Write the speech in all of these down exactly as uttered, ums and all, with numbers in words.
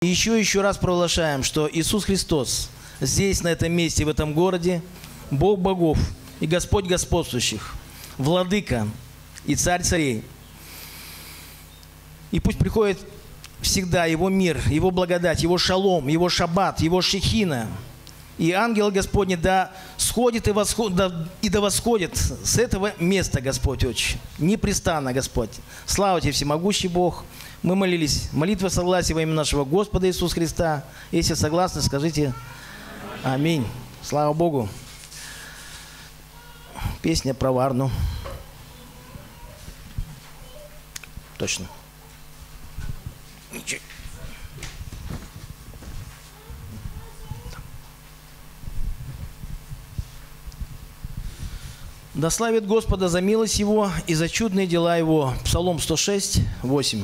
еще еще раз провозглашаем, что Иисус Христос здесь, на этом месте, в этом городе, Бог богов и Господь господствующих, Владыка и Царь царей. И пусть приходит всегда Его мир, Его благодать, Его шалом, Его шаббат, Его шехина. И ангел Господний да сходит и, восход, да, и да восходит с этого места, Господь Отче. Непрестанно, Господь. Слава Тебе, всемогущий Бог. Мы молились. Молитва согласия во имя нашего Господа Иисуса Христа. Если согласны, скажите аминь. Слава Богу. Песня про Варну. Точно. Ничего. Да славит Господа за милость Его и за чудные дела Его. Псалом сто шесть, восемь.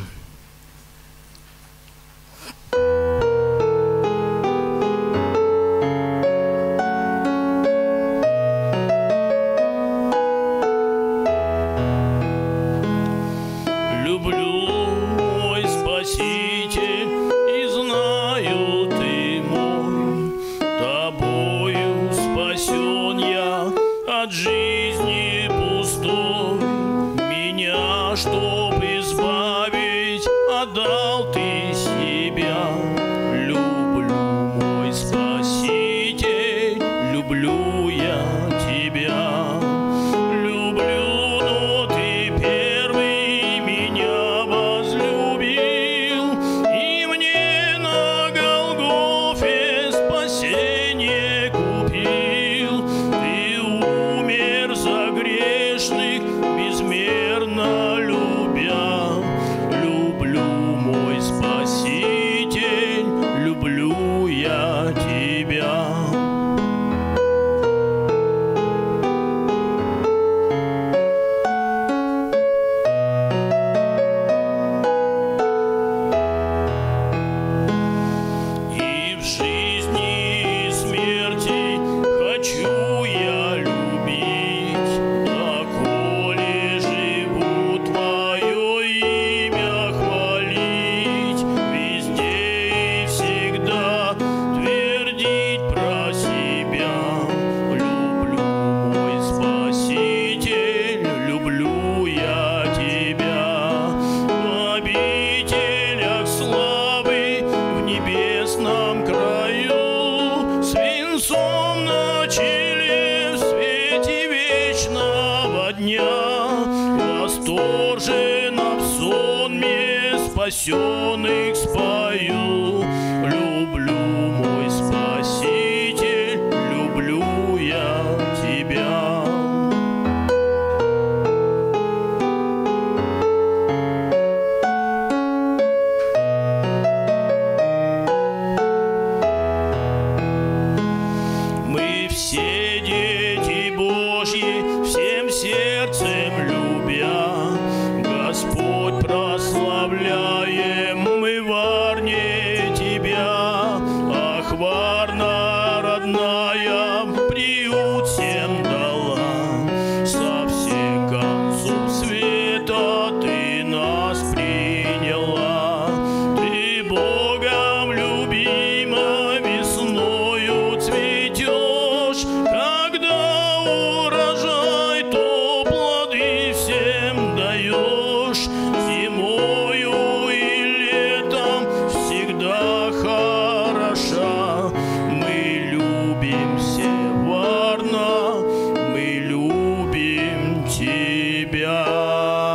Спасенных спою, люблю мой Спаситель, люблю я Тебя. Мы все дети Божьи, всем сердцем любя, Господь прославляем мы в Варне Тебя. Ах, Варна родная, приют всем дала, со всех концов света Ты нас приняла. Ты Богом любима весною цветешь, когда урожай, то плоды всем даешь. Зимою и летом всегда хороша. Мы любим все, Варна, мы любим Тебя.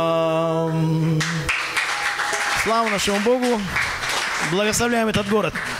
Слава нашему Богу. Благословляем этот город.